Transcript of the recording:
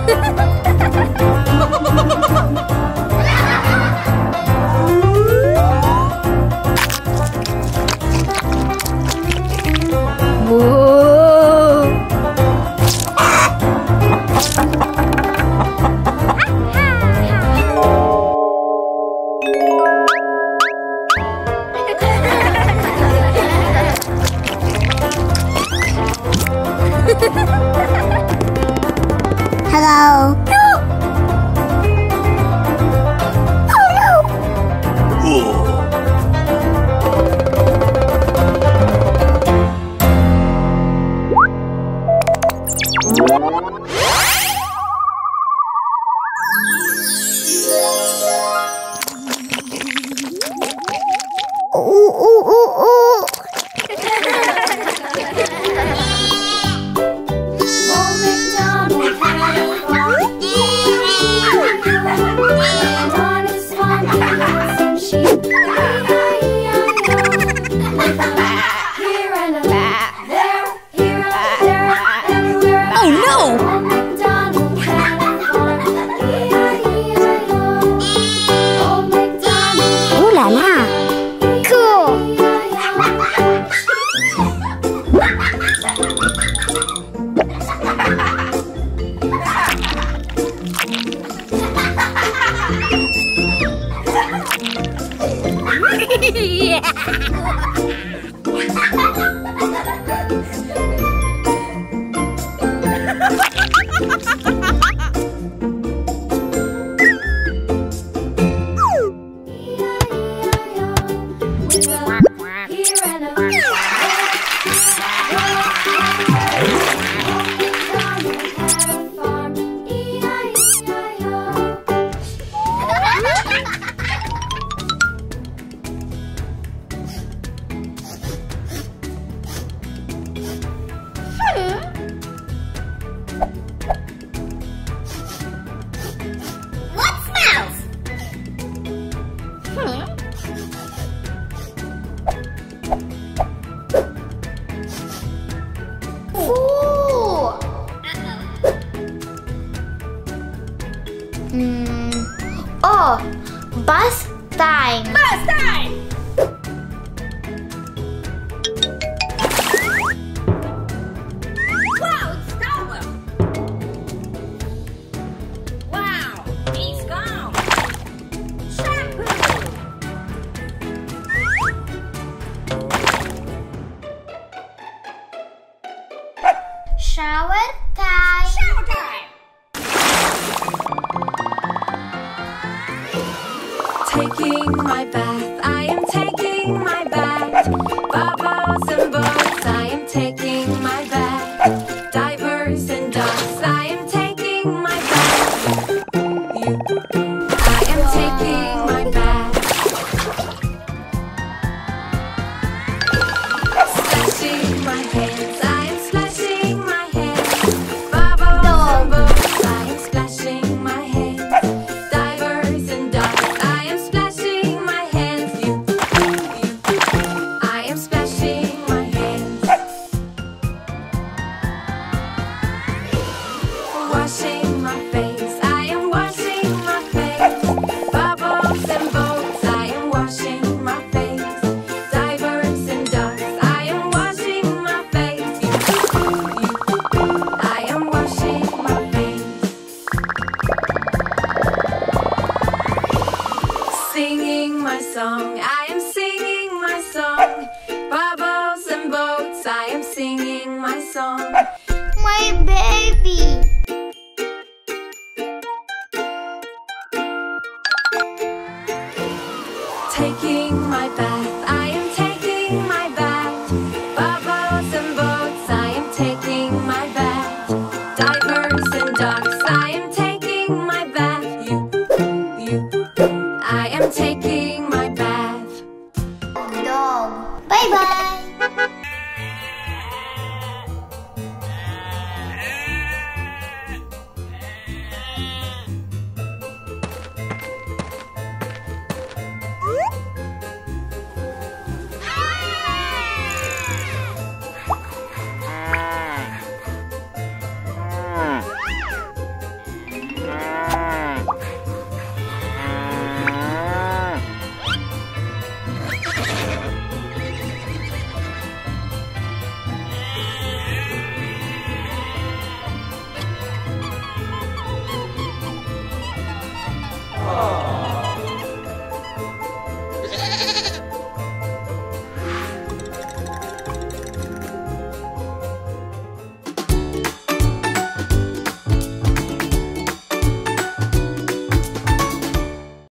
Hello. Oh, bus time. Bus time. Wow, it's stolen. Wow, he's gone. Shampoo. Shower time. Shower time. Taking my bath, I am taking my bath. Bubbles and boats, I am taking my bath. Divers and ducks, I am taking my bath. I am taking my bath. Splashing my hands, I am splashing my hands. Bubbles and boats, I am splashing my hands. Divers and ducks, I am splashing my hands. I am splashing my hands. Washing my face, I am washing my face. Bubbles and boats, I am washing my face. Divers and ducks, I am washing my face. I am washing my face. Singing my song, I am singing my song. Bubbles and boats, I am singing my song. My baby. Taking my bath, I am taking my bath. Bubbles and boats, I am taking my bath. Divers and ducks, I am taking my bath. I am taking my bath. Dog. Bye bye.